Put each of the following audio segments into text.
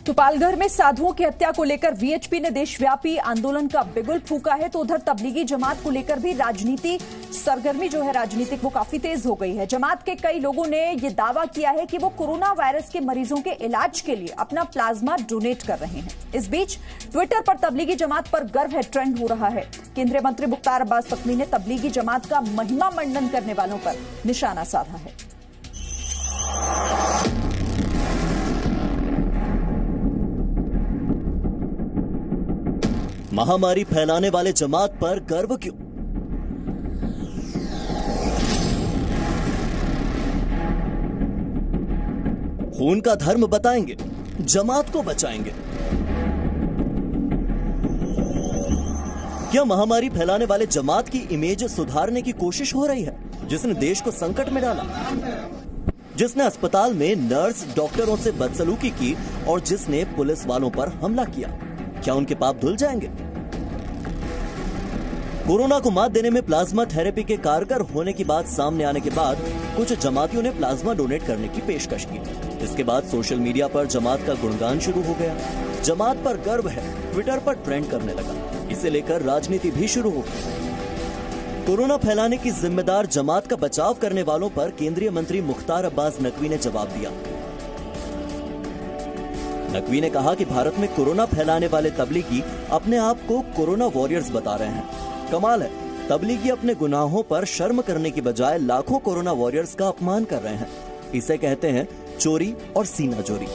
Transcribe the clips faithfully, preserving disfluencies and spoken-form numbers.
तो पालघर में साधुओं की हत्या को लेकर वीएचपी ने देशव्यापी आंदोलन का बिगुल फूंका है, तो उधर तबलीगी जमात को लेकर भी राजनीति सरगर्मी जो है राजनीतिक वो काफी तेज हो गई है। जमात के कई लोगों ने ये दावा किया है कि वो कोरोना वायरस के मरीजों के इलाज के लिए अपना प्लाज्मा डोनेट कर रहे हैं। इस बीच ट्विटर पर तबलीगी जमात पर गर्व है ट्रेंड हो रहा है। केंद्रीय मंत्री मुख्तार अब्बास नकवी ने तबलीगी जमात का महिमा मंडन करने वालों पर निशाना साधा है। महामारी फैलाने वाले जमात पर गर्व क्यों? खून का धर्म बताएंगे, जमात को बचाएंगे। क्या महामारी फैलाने वाले जमात की इमेज सुधारने की कोशिश हो रही है, जिसने देश को संकट में डाला, जिसने अस्पताल में नर्स डॉक्टरों से बदसलूकी की और जिसने पुलिस वालों पर हमला किया? क्या उनके पाप धुल जाएंगे? कोरोना को मात देने में प्लाज्मा थेरेपी के कारगर होने की बात सामने आने के बाद कुछ जमातियों ने प्लाज्मा डोनेट करने की पेशकश की। इसके बाद सोशल मीडिया पर जमात का गुणगान शुरू हो गया। जमात पर गर्व है ट्विटर पर ट्रेंड करने लगा। इसे लेकर राजनीति भी शुरू हो गई। कोरोना फैलाने की जिम्मेदार जमात का बचाव करने वालों पर केंद्रीय मंत्री मुख्तार अब्बास नकवी ने जवाब दिया। नकवी ने कहा कि भारत में कोरोना फैलाने वाले तबलीगी अपने आप को कोरोना वॉरियर्स बता रहे हैं। कमाल है, तबलीगी अपने गुनाहों पर शर्म करने की बजाय लाखों कोरोना वॉरियर्स का अपमान कर रहे हैं। इसे कहते हैं चोरी और सीना चोरी।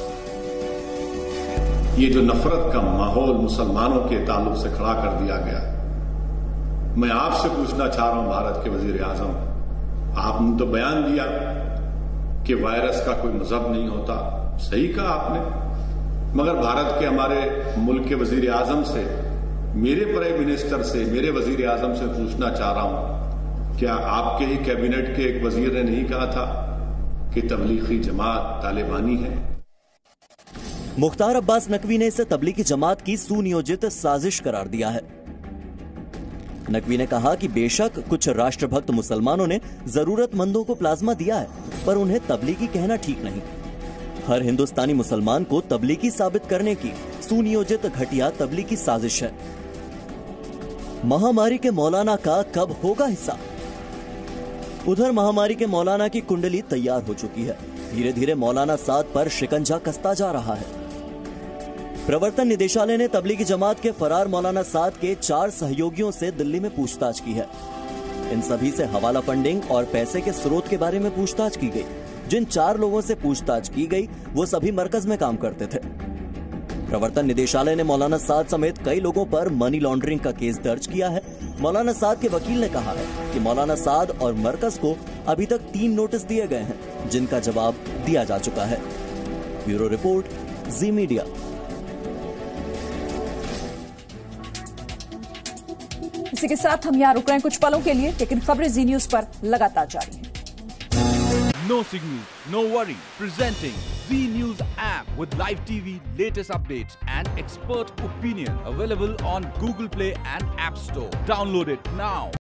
ये जो नफरत का माहौल मुसलमानों के ताल्लुक से खड़ा कर दिया गया, मैं आपसे पूछना चाह रहा हूं भारत के वजीर आजम, आपने तो बयान दिया कि वायरस का कोई मजहब नहीं होता, सही कहा आपने, मगर भारत के हमारे मुल्क के वजीर आजम से, मेरे प्राइम मिनिस्टर से, मेरे वजीर आजम से पूछना चाह रहा हूं, क्या आपके ही कैबिनेट के एक वजीर ने नहीं कहा था कि तबलीगी जमात तालिबानी है? मुख्तार अब्बास नकवी ने इसे तबलीगी जमात की सुनियोजित साजिश करार दिया है। नकवी ने कहा कि बेशक कुछ राष्ट्रभक्त मुसलमानों ने जरूरतमंदों को प्लाज्मा दिया है, पर उन्हें तबलीगी कहना ठीक नहीं। हर हिंदुस्तानी मुसलमान को तबलीगी साबित करने की सुनियोजित घटिया तबलीगी साजिश है। महामारी के मौलाना का कब होगा हिस्सा? उधर महामारी के मौलाना की कुंडली तैयार हो चुकी है। धीरे धीरे मौलाना साद पर शिकंजा कसता जा रहा है। प्रवर्तन निदेशालय ने तबलीगी जमात के फरार मौलाना साद के चार सहयोगियों से दिल्ली में पूछताछ की है। इन सभी से हवाला फंडिंग और पैसे के स्रोत के बारे में पूछताछ की गई। जिन चार लोगों से पूछताछ की गई वो सभी मरकज में काम करते थे। प्रवर्तन निदेशालय ने मौलाना साद समेत कई लोगों पर मनी लॉन्ड्रिंग का केस दर्ज किया है। मौलाना साद के वकील ने कहा है कि मौलाना साद और मरकज को अभी तक तीन नोटिस दिए गए हैं, जिनका जवाब दिया जा चुका है। Bureau report, Zee Media. इसी के साथ हम यहाँ रुक रहे हैं कुछ पलों के लिए, लेकिन खबरें जी न्यूज पर लगातार जारी हैं। No signal, no worry. Presenting Z News app with live T V, latest updates and expert opinion. Available on Google Play and App Store. Download it now.